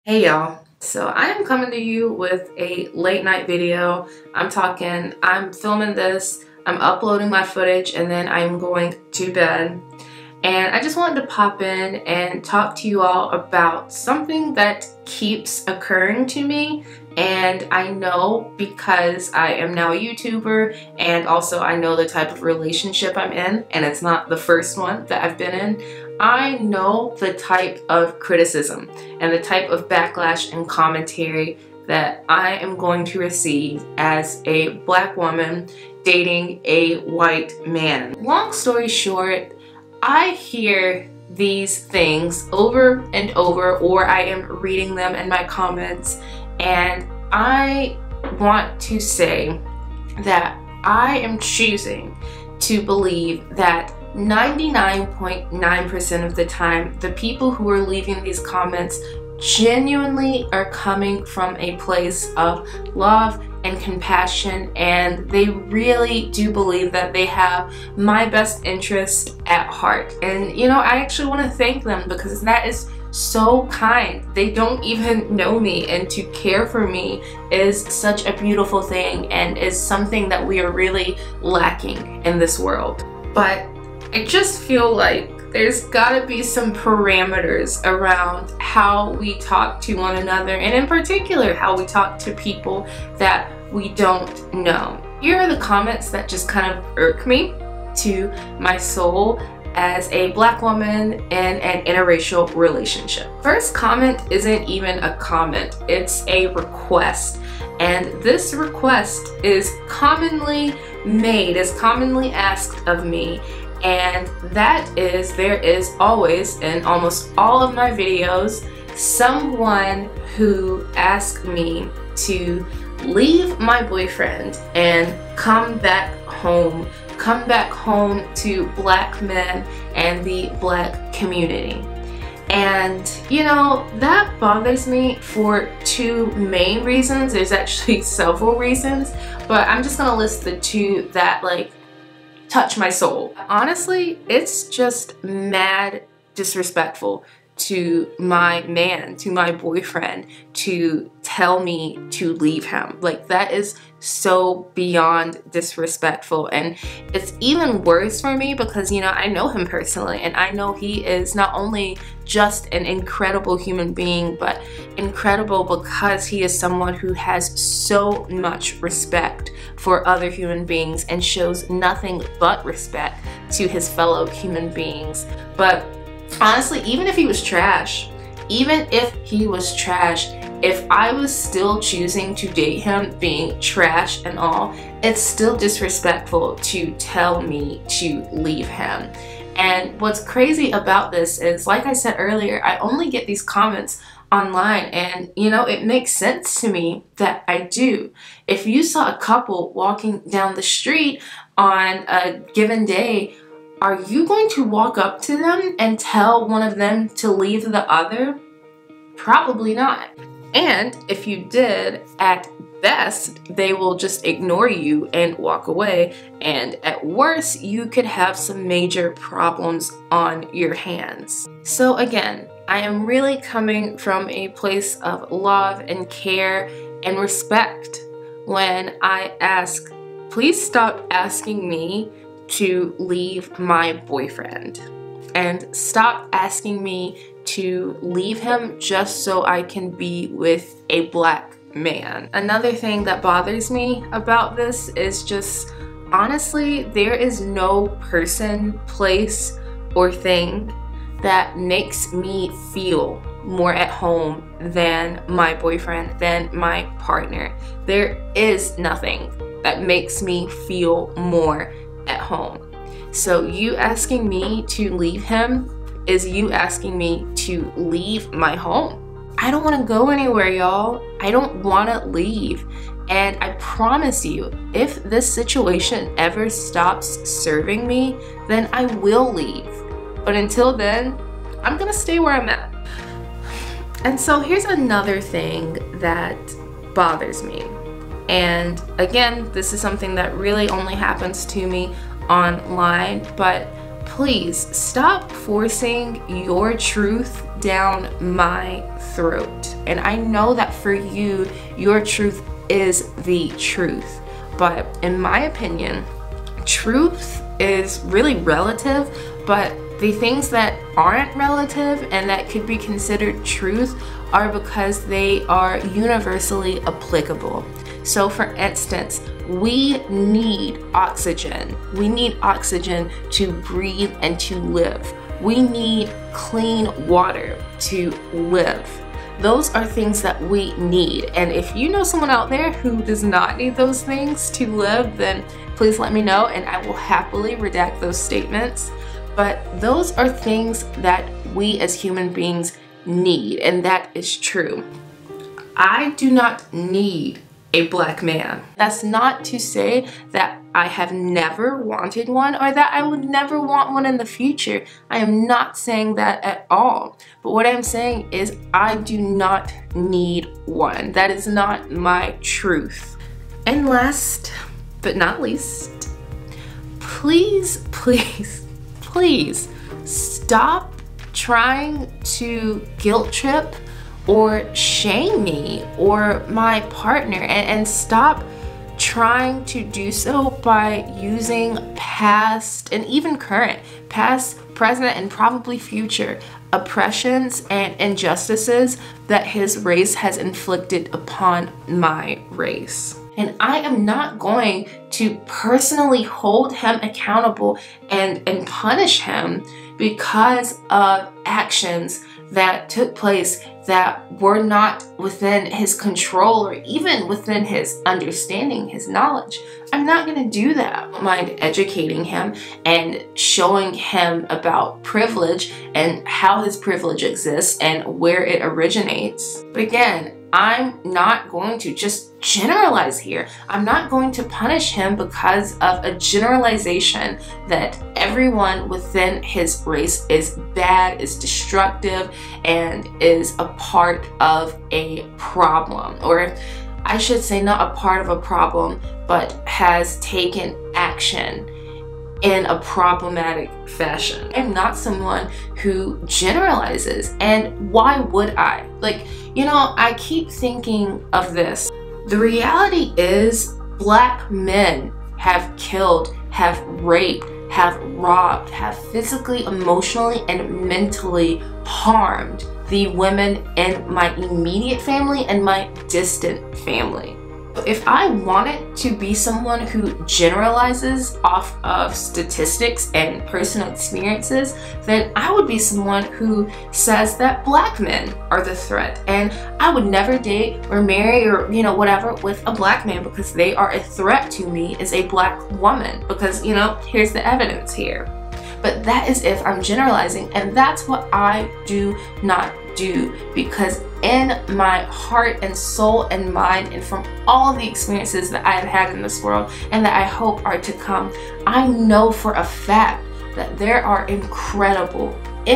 Hey y'all. So I am coming to you with a late night video. I'm filming this, I'm uploading my footage, and then I'm going to bed. And I just wanted to pop in and talk to you all about something that keeps occurring to me. And I know because I am now a YouTuber, and also I know the type of relationship I'm in, and it's not the first one that I've been in. I know the type of criticism and the type of backlash and commentary that I am going to receive as a black woman dating a white man. Long story short, I hear these things over and over, or I am reading them in my comments, and I want to say that I am choosing to believe that 99.9% of the time, the people who are leaving these comments genuinely are coming from a place of love and compassion, and they really do believe that they have my best interest at heart. And you know, I actually want to thank them because that is so kind. They don't even know me, and to care for me is such a beautiful thing and is something that we are really lacking in this world. But I just feel like there's gotta be some parameters around how we talk to one another, and in particular how we talk to people that we don't know. Here are the comments that just kind of irk me to my soul as a black woman in an interracial relationship. First comment isn't even a comment, it's a request. And this request is commonly made, is commonly asked of me. And that is, there is always, in almost all of my videos, someone who asks me to leave my boyfriend and come back home to black men and the black community. And you know, that bothers me for two main reasons. There's actually several reasons, but I'm just gonna list the two that touch my soul. Honestly, it's just mad disrespectful to my man, to my boyfriend, to tell me to leave him. That is so beyond disrespectful. And it's even worse for me because, you know, I know him personally, and I know he is not only just an incredible human being, but incredible because he is someone who has so much respect for other human beings and shows nothing but respect to his fellow human beings. But honestly, even if he was trash, if I was still choosing to date him being trash and all, it's still disrespectful to tell me to leave him. And what's crazy about this is, like I said earlier, I only get these comments online, and you know, it makes sense to me that I do. If you saw a couple walking down the street on a given day, are you going to walk up to them and tell one of them to leave the other? Probably not. And if you did, at best, they will just ignore you and walk away. And at worst, you could have some major problems on your hands. So again, I am really coming from a place of love and care and respect when I ask, please stop asking me to leave my boyfriend, and stop asking me to leave him just so I can be with a black man. Another thing that bothers me about this is just, honestly, there is no person, place, or thing that makes me feel more at home than my boyfriend, than my partner. There is nothing that makes me feel more at home. So you asking me to leave him is you asking me to leave my home. I don't want to go anywhere, y'all. I don't want to leave. And I promise you, if this situation ever stops serving me, then I will leave. But until then, I'm gonna stay where I'm at. And so here's another thing that bothers me. And again, this is something that really only happens to me online, but please stop forcing your truth down my throat. And I know that for you, your truth is the truth. But in my opinion, truth is really relative, but the things that aren't relative and that could be considered truth are because they are universally applicable. So for instance, we need oxygen. We need oxygen to breathe and to live. We need clean water to live. Those are things that we need. And if you know someone out there who does not need those things to live, then please let me know and I will happily redact those statements. But those are things that we as human beings need, and that is true. I do not need a black man. That's not to say that I have never wanted one or that I would never want one in the future. I am not saying that at all. But what I'm saying is I do not need one. That is not my truth. And last but not least, please, please, please stop trying to guilt trip or shame me or my partner, and stop trying to do so by using past and even current, past, present, and probably future oppressions and injustices that his race has inflicted upon my race. And I am not going to personally hold him accountable and punish him because of actions that took place that were not within his control or even within his understanding, his knowledge. I'm not going to do that. I don't mind educating him and showing him about privilege and how his privilege exists and where it originates. But again, I'm not going to just generalize here. I'm not going to punish him because of a generalization that everyone within his race is bad, is destructive, and is a part of a problem. Or I should say not a part of a problem, but has taken action in a problematic fashion. I'm not someone who generalizes, and why would I? Like, you know, I keep thinking of this. The reality is black men have killed, have raped, have robbed, have physically, emotionally, and mentally harmed the women in my immediate family and my distant family. If I wanted to be someone who generalizes off of statistics and personal experiences, then I would be someone who says that black men are the threat, and I would never date or marry or, you know, whatever with a black man because they are a threat to me as a black woman, because, you know, here's the evidence here. But that is if I'm generalizing, and that's what I do not do, because in my heart and soul and mind, and from all the experiences that I've had in this world and that I hope are to come, I know for a fact that there are incredible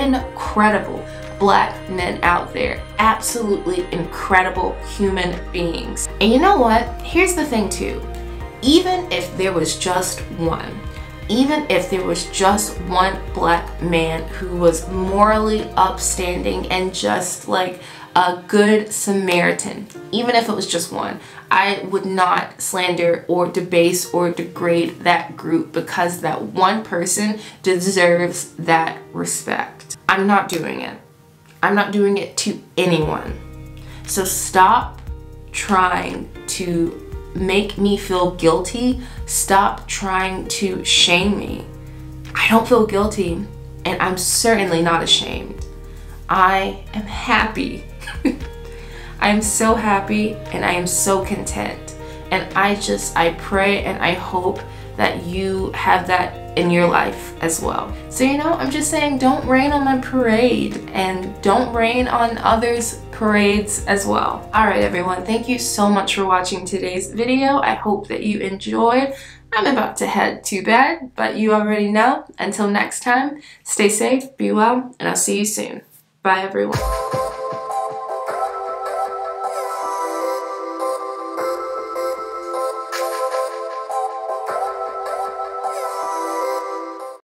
black men out there, absolutely incredible human beings. And you know what? Here's the thing too. Even if there was just one, even if there was just one black man who was morally upstanding and just like a good Samaritan, even if it was just one, I would not slander or debase or degrade that group because that one person deserves that respect. I'm not doing it. I'm not doing it to anyone. So stop trying to make me feel guilty. Stop trying to shame me. I don't feel guilty, and I'm certainly not ashamed. I am happy. I am so happy, and I am so content. And I pray and I hope that you have that in your life as well. So, you know, I'm just saying, don't rain on my parade, and don't rain on others' parades as well. All right, everyone, thank you so much for watching today's video. I hope that you enjoyed. I'm about to head to bed, but you already know. Until next time, stay safe, be well, and I'll see you soon. Bye, everyone.